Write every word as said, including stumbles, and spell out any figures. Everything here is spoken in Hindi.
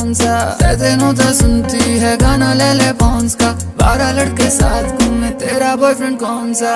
कौन सा, तेनों तो सुनती है गाना ले ले पॉन्स का, बारह लड़के साथ घूमे तेरा बॉयफ्रेंड कौन सा।